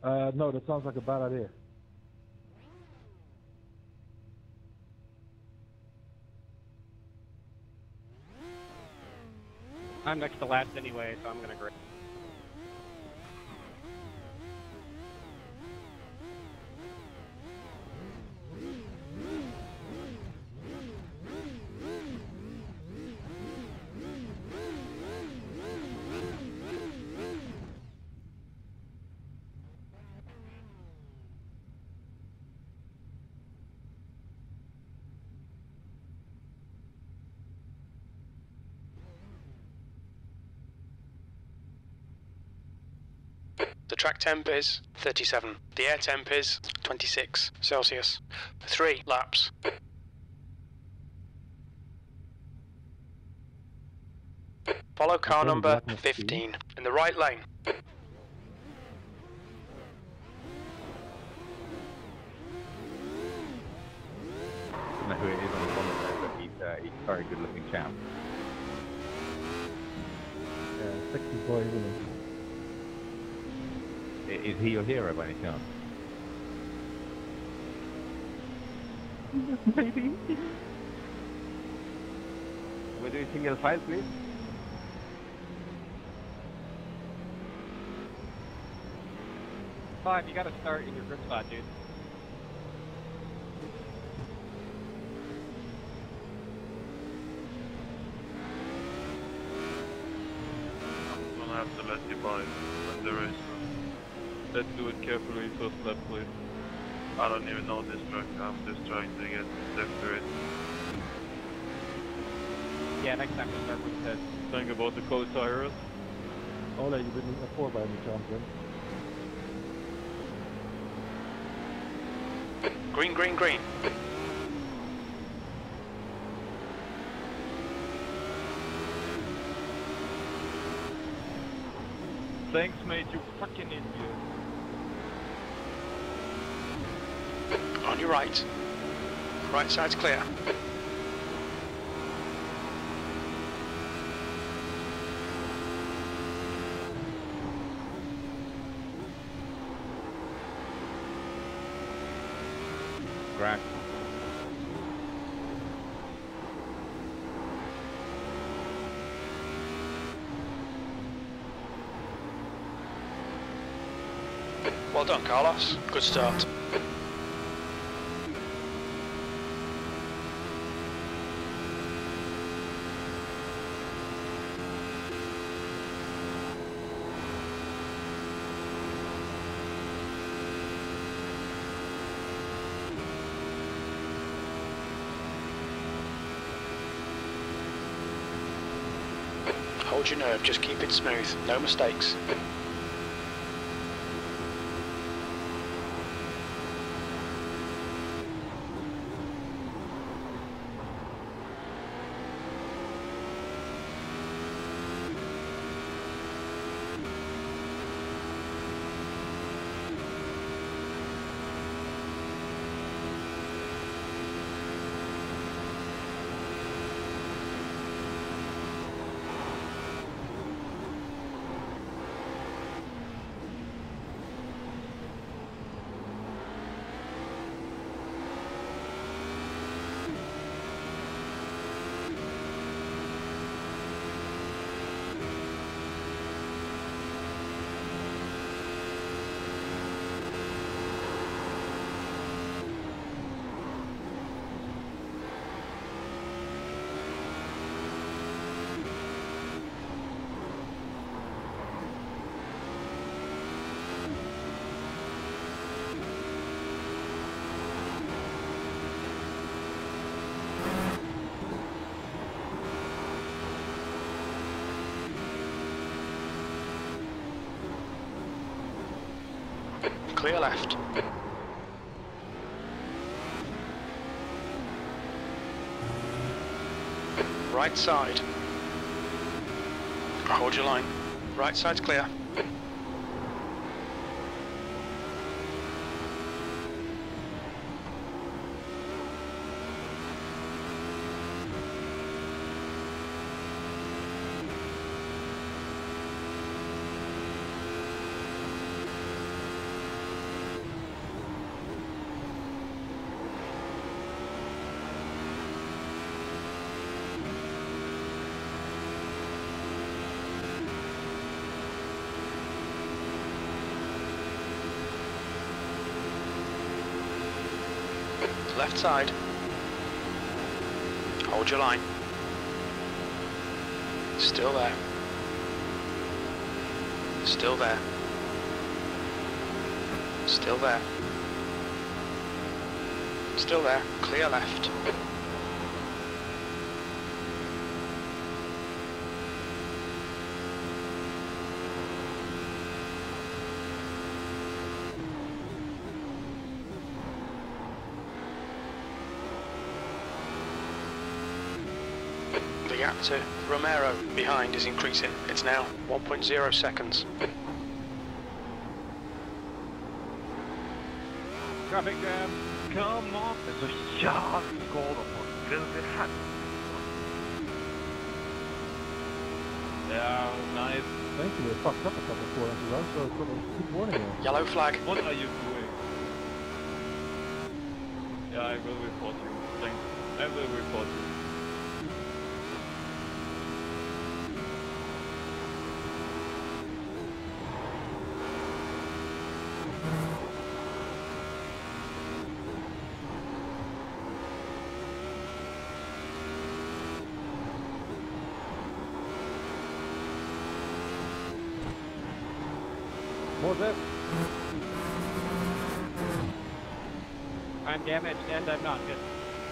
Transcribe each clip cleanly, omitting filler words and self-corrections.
No, that sounds like a bad idea. I'm next to last anyway, so I'm gonna grab. The track temp is 37. The air temp is 26 Celsius. For 3 laps. Follow car number 15 in the right lane. I don't know who it is on the comment there, but he's a very good looking chap. Yeah, sexy boy, isn't he? Is he your hero by any chance? Maybe. We're doing single file, please. Five, you gotta start in your grip spot, dude. I'm gonna have to let you by when the race. Let's do it carefully, first lap, please. I don't even know this track, I'm just trying to get left to it. Yeah, next time we'll start with the... Think about the cold tires. Ole, you didn't a 4 by any chance, then? Green, green, green. Thanks, mate, you fucking idiot. On your right. Right side's clear. Crash. Well done, Carlos. Good start. Hold your nerve, just keep it smooth, no mistakes. Clear left. Right side. Hold your line. Right side's clear. left side. Hold your line. Still there. Still there. Still there. Still there. Clear left. The gap to Romero behind is increasing. It's now 1.0 seconds. Traffic jam. Come on, there's a shark called on filthy hat. Yeah, nice. Thank you, it fucked up a couple of quarters ago, so it's sort of keep warning you. Yellow flag. What are you doing? Yeah, I will report you. Thanks. I will report you. What was that? I'm damaged and I'm not good.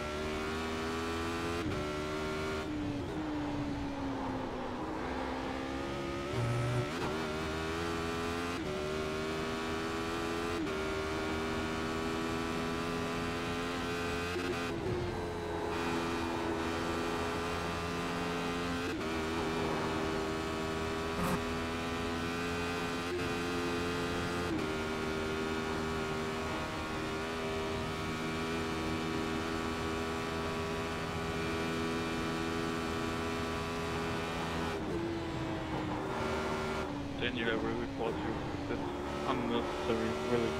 Daniel, I will report you. That's unnecessary, really.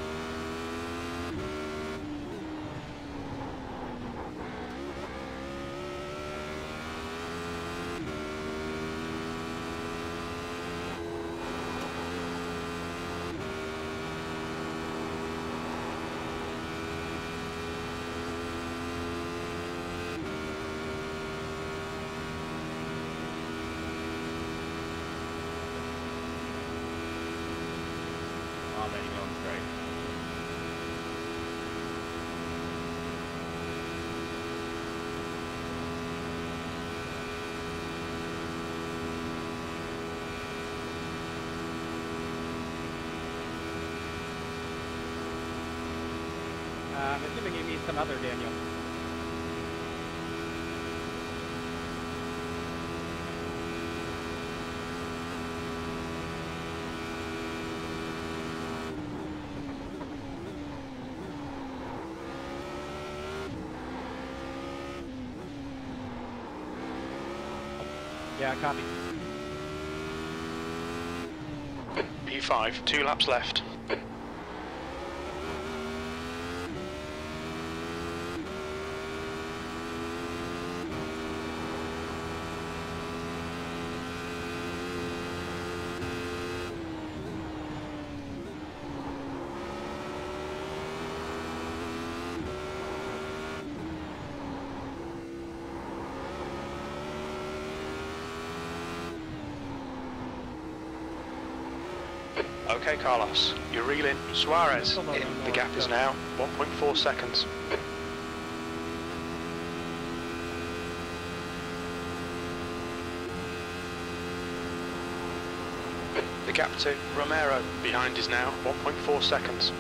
Oh, there you go. Great. I'm assuming you mean some other Daniel. Yeah, copy. P5, 2 laps left. Okay, Carlos, you're reeling. Suarez Hold on, in. no, The no, gap is no. now 1.4 seconds. The gap to Romero behind is now 1.4 seconds.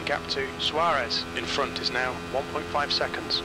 gap to Suarez in front is now 1.5 seconds.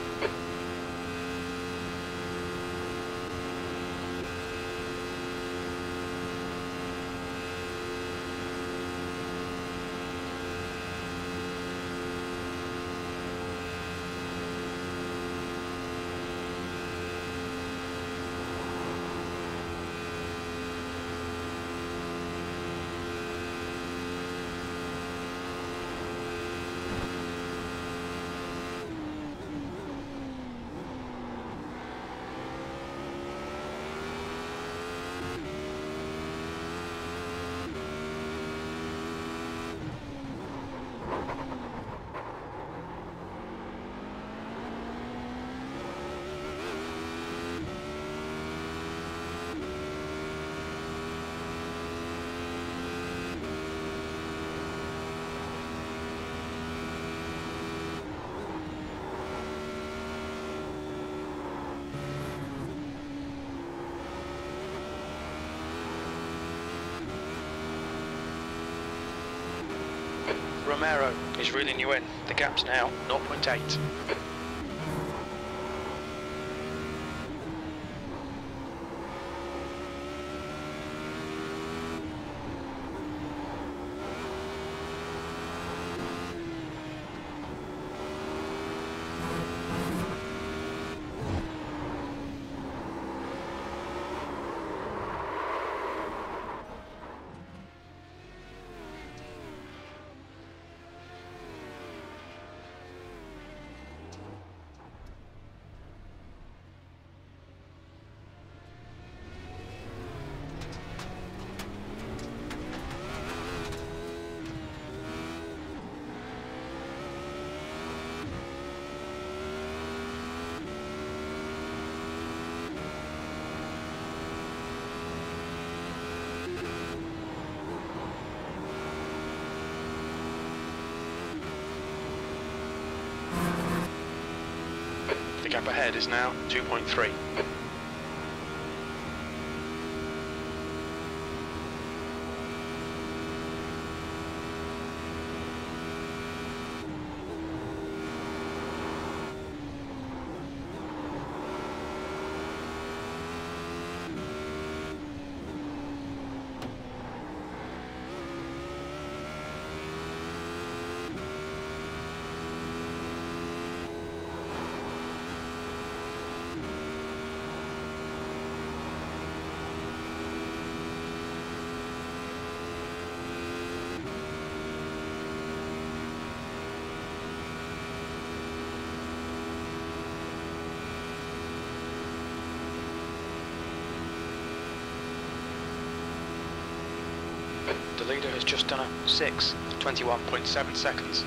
Romero is reeling you in. The gap's now 0.8. The gap ahead is now 2.3. The leader has just done a 6, 21.7 seconds.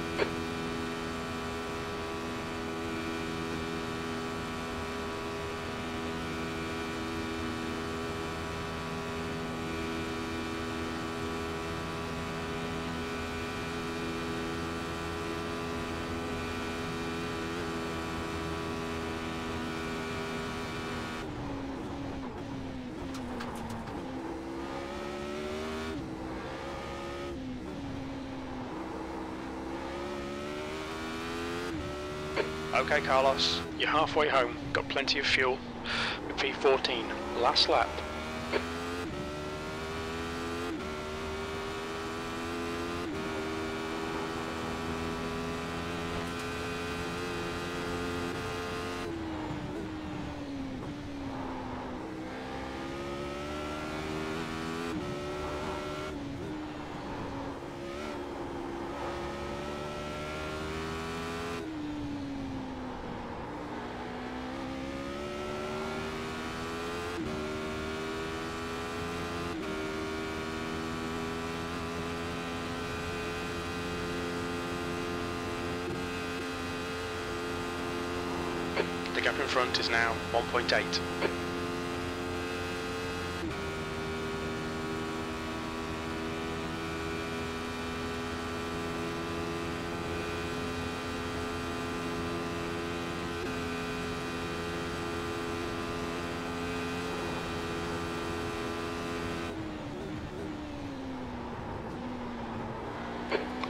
Okay, Carlos, you're halfway home, got plenty of fuel. P14, last lap. The gap in front is now 1.8.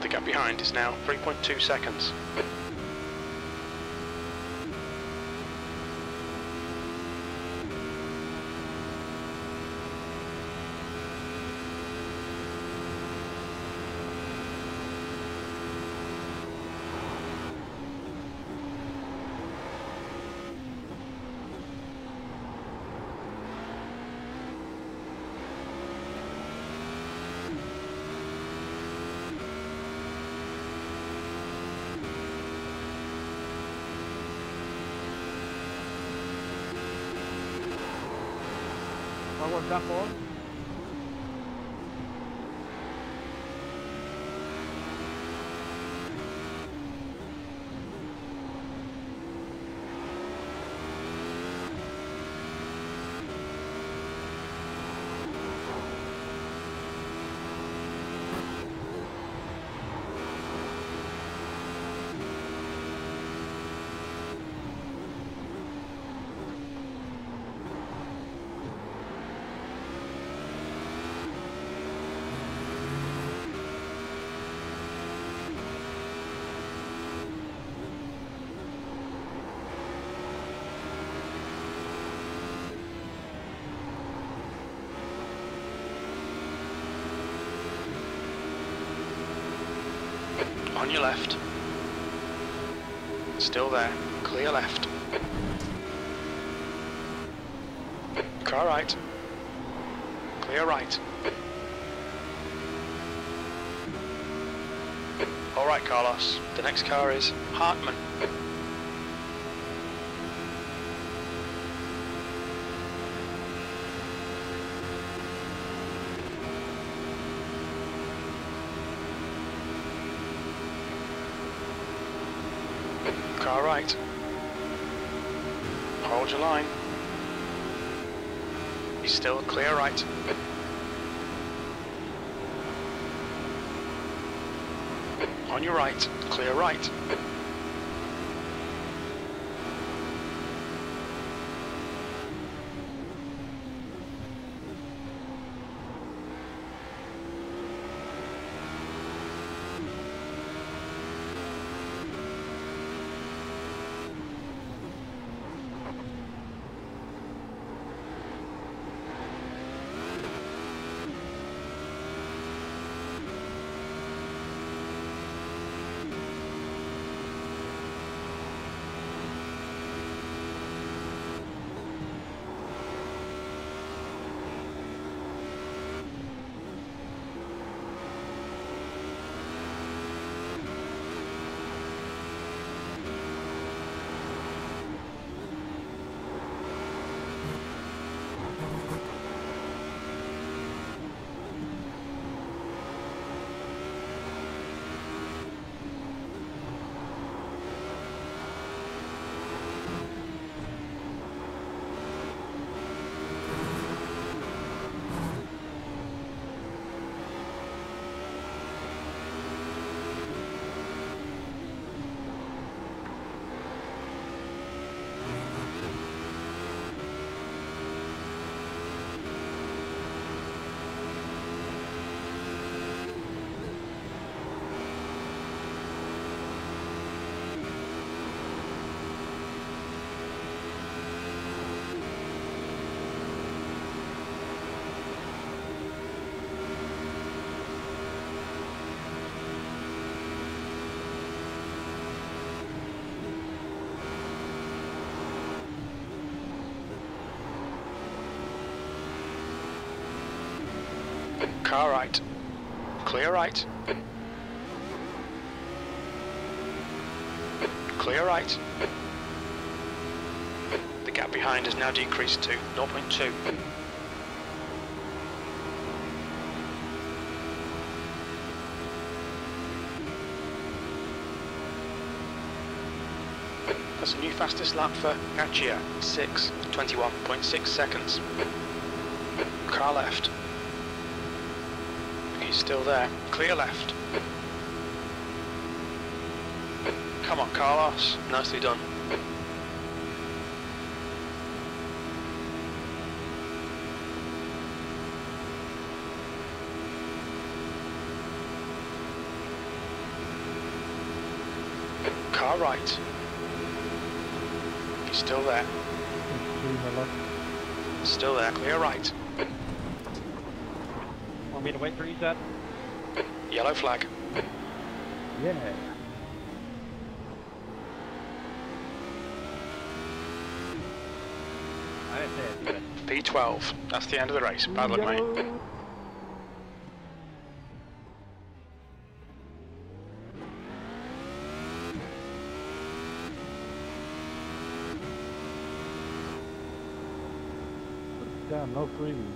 The gap behind is now 3.2 seconds. I want that one. On your left. Still there. Clear left. Car right. Clear right. Alright, Carlos. The next car is Hartman. Car right. Hold your line. He's still clear right. On your right, clear right. Car right. Clear right. Clear right. The gap behind has now decreased to 0.2. That's a new fastest lap for Gachia, 21.6 seconds. Car left. He's still there. Clear left. Come on, Carlos. Nicely done. Car right. He's still there. Three, my left. Still there. Clear right. Want me to wait for you, Seth? Yellow flag. Yeah. I didn't say I'd do it. P12. That's the end of the race. Bad luck, mate. Yellow. Damn, no freeze.